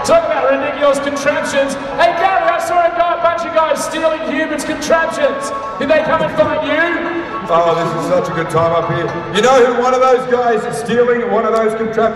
Talk about ridiculous contraptions. Hey Gary, I saw a bunch of guys stealing humans' contraptions. Did they come and find you? Oh, this is such a good time up here. You know who one of those guys is stealing one of those contraptions?